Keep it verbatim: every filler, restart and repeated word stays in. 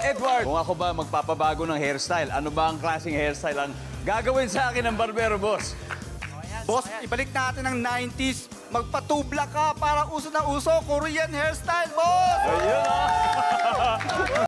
Edward, kung ako ba magpapabago ng hairstyle, ano ba ang klaseng hairstyle ang gagawin sa akin ng barbero, boss? Boss, ibalik natin ang nineties. Magpatubla ka para uso na uso. Korean hairstyle, boss! Ayun, ah.